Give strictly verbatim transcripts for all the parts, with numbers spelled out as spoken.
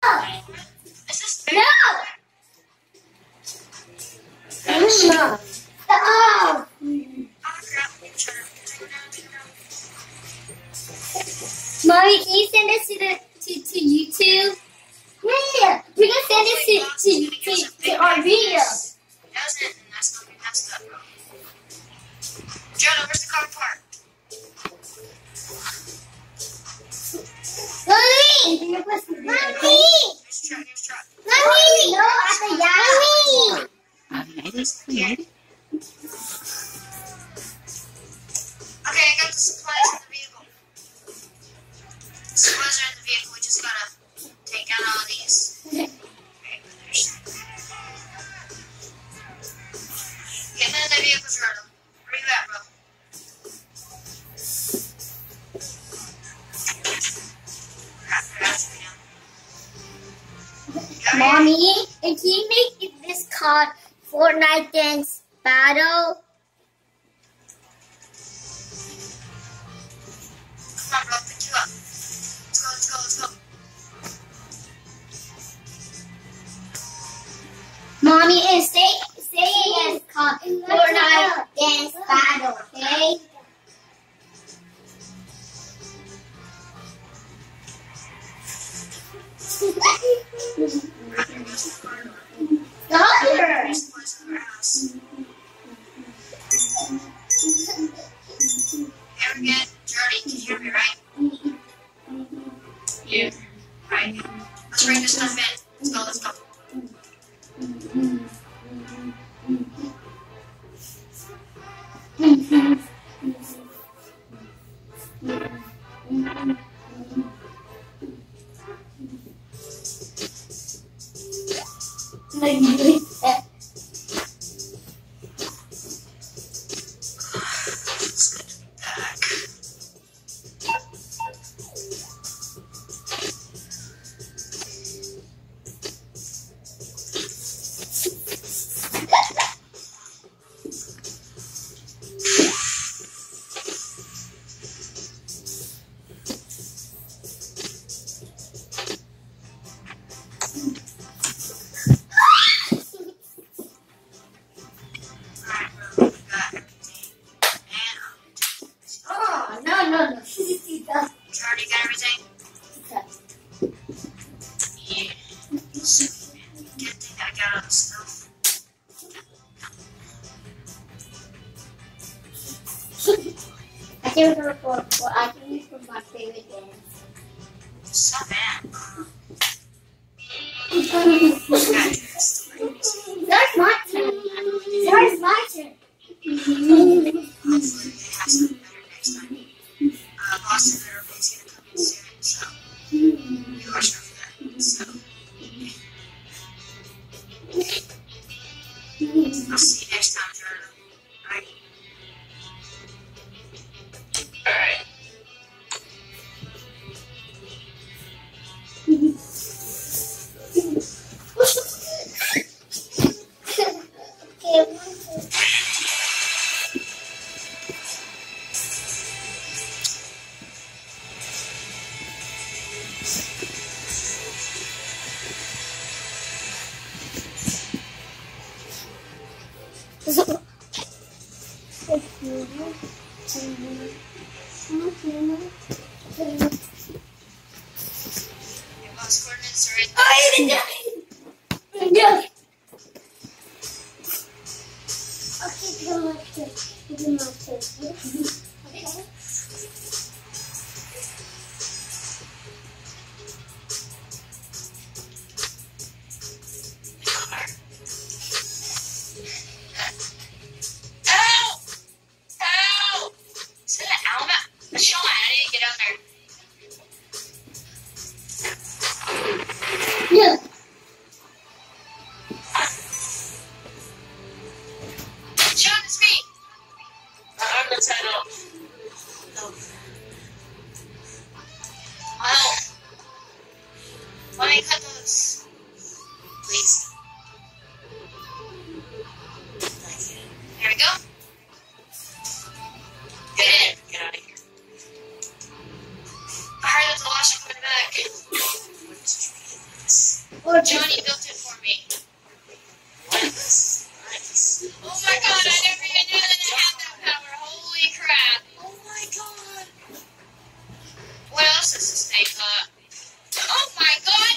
Is this fair? No! No! Oh! Mommy, can you send this to the to, to YouTube? Yeah, we're gonna send this to to, to, to our video. Doesn't, and that's gonna be messed up, bro. Jonah, where's the car parked? Mommy! Mommy! Here's the truck, here's the truck. Mommy! No, I said Mommy! Okay, I got the supplies in the vehicle. The supplies are in the vehicle, we just gotta take down all of these. Okay, there's... Get into the vehicle, Jordan. Where you at, bro? Crap, I got you down. Mommy, and can you make this called FortNite Dance Battle? Come on, bro, pick you up. Let's go, let's go, let's go. Mommy, and say, say it as called FortNite Dance Battle, okay? Stop her! Ever get dirty? Can you hear me, right? Yeah. Right. Let's bring this stuff in. Let's go, let's go. Like, really sad. It's good to be back. Oh, no, no, no. You already got everything? Yeah. Good thing I got all the stuff. I can use for, for I can use for my favorite dance. So bad. That's my turn. That's my turn. Hopefully they have something better next time. Uh, Boston Airport's gonna come in soon, so you watch out for that. So I'll see you next time, Jordan. Alright. Alright. Your boss coordinates are right there. I didn't die. No. Okay, give him my turn. Give him my turn. Okay. Ow! Ow! Is that an owl? Sean, I need to get out there. Yeah. Sean, it's me. I'm the title. No. Well, let me cut those. Please. There we go. Get in. Get out of here. I heard that the launch coming back. What did you mean? Or Johnny built it for me. Nice. Nice. Oh my god, I never even knew that it had that power. Holy crap. Oh my god. What else does this thing got? Oh my god.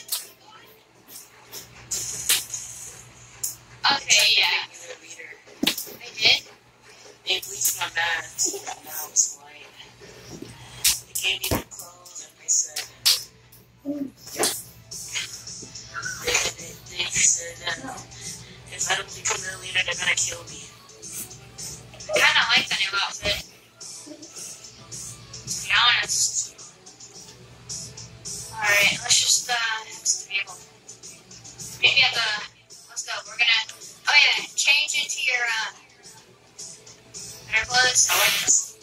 Okay, yeah. They did? They bleached my mask. Now it's white. They gave me the clothes and they said. They, they, they said that if I don't become their leader, they're gonna kill me. I kinda like the new outfit. To be honest. Alright, let's just, uh, fix the vehicle. Maybe at the, let's go, we're gonna, oh yeah, change into your, uh, better clothes. I like this.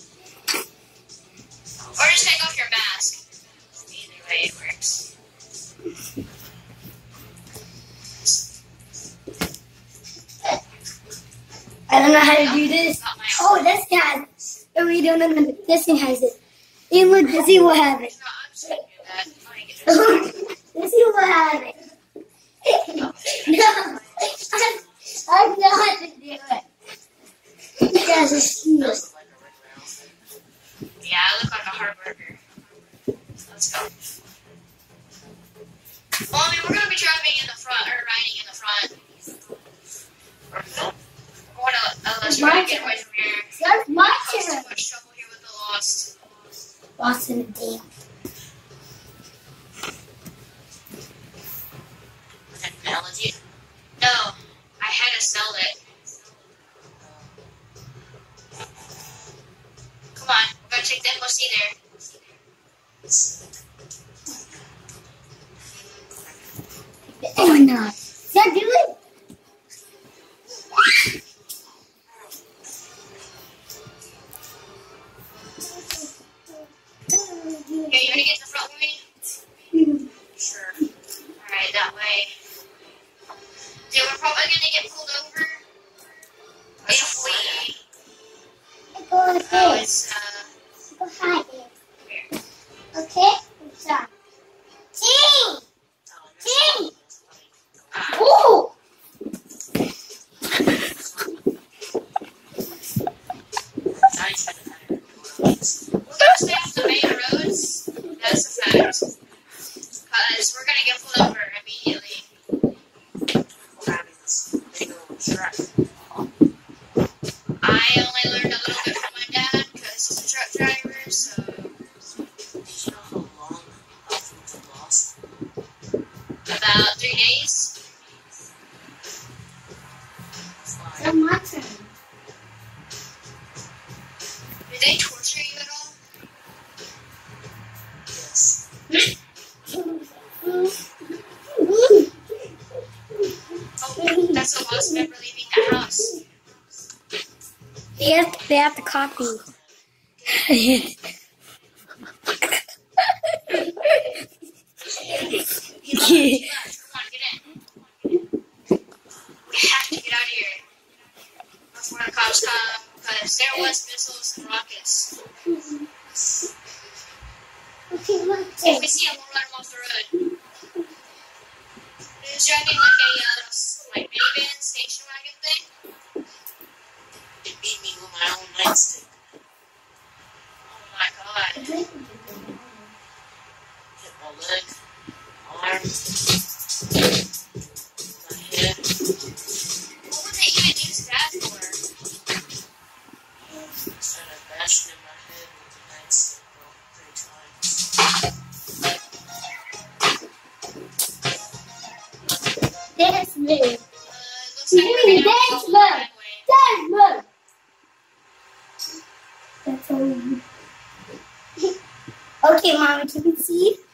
Or just take off your mask. Either way it works. I don't know how to do this. Not my Oh, this guy. Oh, we don't know. This thing has it. Hey, look, this thing will have it. No, I'm just gonna do that. I ain't gonna do that. This thing will have it. No, I, I know how to do it. You guys are cute. Does look like a regular outfit. Yeah, I look like a hard worker. Let's go. Well, I mean, we're gonna be driving in the front, or riding in the front. Or no. Or to, unless we're gonna get away from here. That's my Cause too turn. much trouble here with the Lost. Lost in the damn. Technology. No, I had to sell it. Come on, we're gonna take the M O C there. Oh, no. Does that do it? Okay, you ready to get in the front with me? Sure. Alright, that way. Dude, we're probably gonna get pulled over. If we... Go like Oh, this. it's, uh... Go hide it. Here. Okay? So. Ting! Ting! Ah. Ooh! I should have had it. We're gonna stay off the main roads. That's a fact. Because we're gonna get pulled over immediately. We're having this big old truck. I only learned a little bit from my dad because he's a truck driver, so... Did you know how long outfits have lost? About three days. Five. It's my turn. Did they torture you at all? Yes. Oh, that's a lost member leaving the house. They have, they have to copy. He loves you guys. Come on, get in. We have to get out of here before the cops come, because there was missiles and rockets. Okay, look. If we see him, we'll run him off the road. He's driving like a uh, like minivan station wagon thing. It beat me with my own nightstick. Oh my god. Hit my leg, arm, my head. What would they even use that for? Started bashing in my head with the nightstick about three times. Dance move. Uh, it looks like we're Jimmy, gonna have dance to move. highway. Dance move. That's all you. Okay, Mom, you can see.